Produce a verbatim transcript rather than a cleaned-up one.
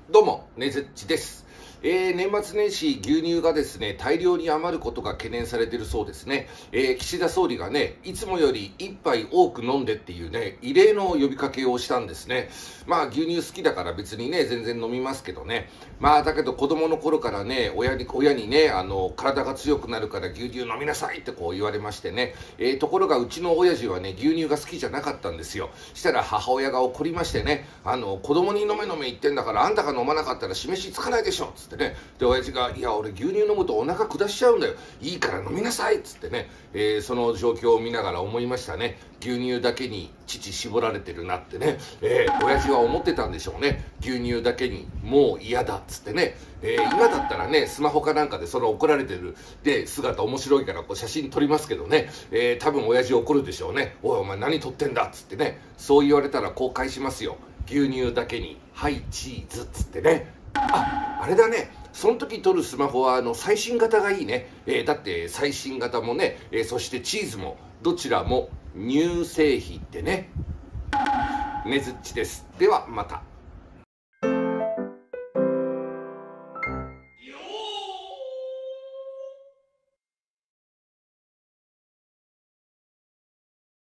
どうも、ねずっちです。えー、年末年始、牛乳がですね、大量に余ることが懸念されているそうですね。えー、岸田総理がね、いつもより一杯多く飲んでっていうね、異例の呼びかけをしたんですね。まあ、牛乳好きだから別にね、全然飲みますけどね。まあ、だけど子供の頃からね、親に、親にね、あの、体が強くなるから牛乳飲みなさいってこう言われましてね。えー、ところがうちの親父はね、牛乳が好きじゃなかったんですよ。したら母親が怒りましてね、あの、子供に飲め飲め言ってんだから、あんたが飲まなかったら示しつかないでしょっつってね。で親父が「いや俺牛乳飲むとお腹下しちゃうんだよ、いいから飲みなさい」っつってね、えー、その状況を見ながら思いましたね。牛乳だけに乳絞られてるなってね、えー、親父は思ってたんでしょうね。牛乳だけにもう嫌だっつってね、えー、今だったらねスマホかなんかでその怒られてるで姿面白いからこう写真撮りますけどね、えー、多分親父怒るでしょうね。おいお前何撮ってんだっつってね、そう言われたらこう返しますよ。牛乳だけにはいチーズっつってね。あ、あれだね。その時撮るスマホはあの最新型がいいね。えー、だって最新型もね、えー、そしてチーズもどちらも乳製品ってね。ねずっちです。ではまた。